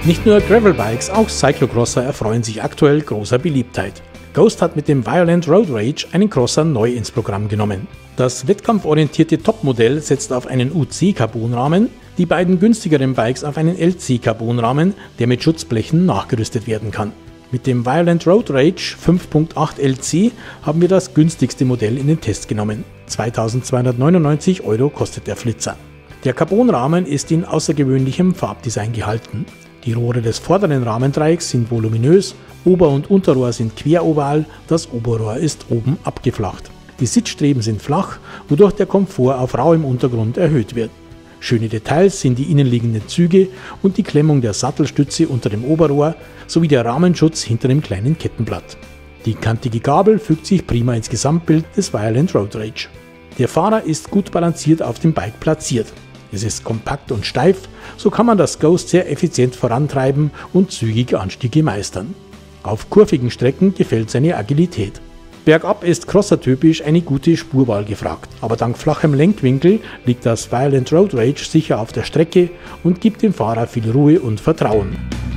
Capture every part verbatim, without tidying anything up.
Nicht nur Gravelbikes, auch Cyclocrosser erfreuen sich aktuell großer Beliebtheit. Ghost hat mit dem Violent Road Rage einen Crosser neu ins Programm genommen. Das wettkampforientierte Topmodell setzt auf einen U C-Carbonrahmen, die beiden günstigeren Bikes auf einen L C-Carbonrahmen, der mit Schutzblechen nachgerüstet werden kann. Mit dem Violent Road Rage fünf Punkt acht L C haben wir das günstigste Modell in den Test genommen. zweitausendzweihundertneunundneunzig Euro kostet der Flitzer. Der Carbonrahmen ist in außergewöhnlichem Farbdesign gehalten. Die Rohre des vorderen Rahmendreiecks sind voluminös, Ober- und Unterrohr sind queroval, das Oberrohr ist oben abgeflacht. Die Sitzstreben sind flach, wodurch der Komfort auf rauem Untergrund erhöht wird. Schöne Details sind die innenliegenden Züge und die Klemmung der Sattelstütze unter dem Oberrohr sowie der Rahmenschutz hinter dem kleinen Kettenblatt. Die kantige Gabel fügt sich prima ins Gesamtbild des Violent Road Rage. Der Fahrer ist gut balanciert auf dem Bike platziert. Es ist kompakt und steif, so kann man das Ghost sehr effizient vorantreiben und zügige Anstiege meistern. Auf kurvigen Strecken gefällt seine Agilität. Bergab ist crossertypisch eine gute Spurwahl gefragt, aber dank flachem Lenkwinkel liegt das Violent Road Rage sicher auf der Strecke und gibt dem Fahrer viel Ruhe und Vertrauen.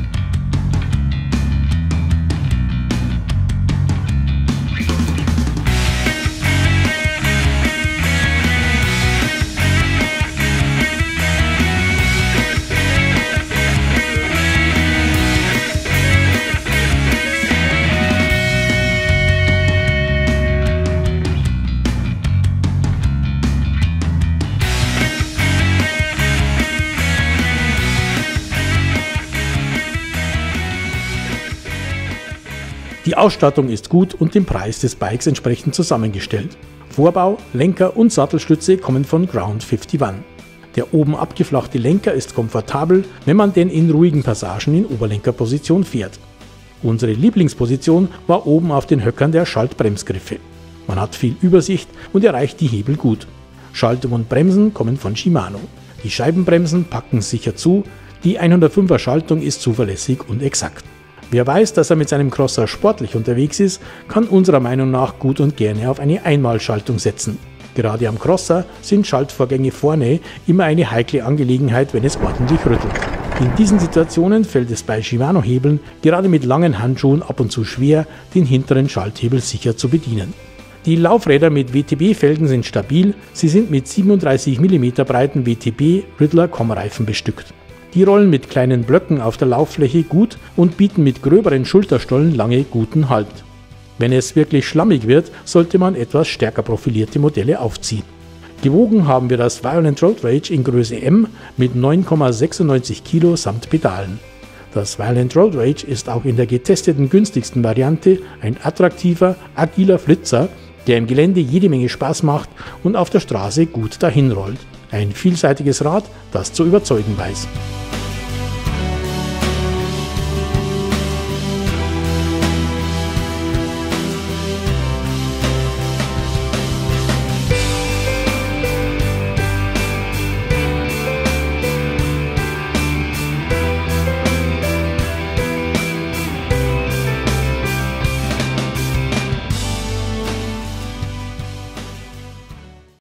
Die Ausstattung ist gut und dem Preis des Bikes entsprechend zusammengestellt. Vorbau, Lenker und Sattelstütze kommen von Ground einundfünfzig. Der oben abgeflachte Lenker ist komfortabel, wenn man denn in ruhigen Passagen in Oberlenkerposition fährt. Unsere Lieblingsposition war oben auf den Höckern der Schaltbremsgriffe. Man hat viel Übersicht und erreicht die Hebel gut. Schaltung und Bremsen kommen von Shimano. Die Scheibenbremsen packen sicher zu, die hundertfünfer Schaltung ist zuverlässig und exakt. Wer weiß, dass er mit seinem Crosser sportlich unterwegs ist, kann unserer Meinung nach gut und gerne auf eine Einmalschaltung setzen. Gerade am Crosser sind Schaltvorgänge vorne immer eine heikle Angelegenheit, wenn es ordentlich rüttelt. In diesen Situationen fällt es bei Shimano-Hebeln gerade mit langen Handschuhen ab und zu schwer, den hinteren Schalthebel sicher zu bedienen. Die Laufräder mit W T B-Felgen sind stabil, sie sind mit siebenunddreißig Millimeter breiten W T B-Ridler-Com-Reifen bestückt. Die rollen mit kleinen Blöcken auf der Lauffläche gut und bieten mit gröberen Schulterstollen lange guten Halt. Wenn es wirklich schlammig wird, sollte man etwas stärker profilierte Modelle aufziehen. Gewogen haben wir das Violent Road Rage in Größe M mit neun Komma sechsundneunzig Kilo samt Pedalen. Das Violent Road Rage ist auch in der getesteten günstigsten Variante ein attraktiver, agiler Flitzer, der im Gelände jede Menge Spaß macht und auf der Straße gut dahinrollt. Ein vielseitiges Rad, das zu überzeugen weiß.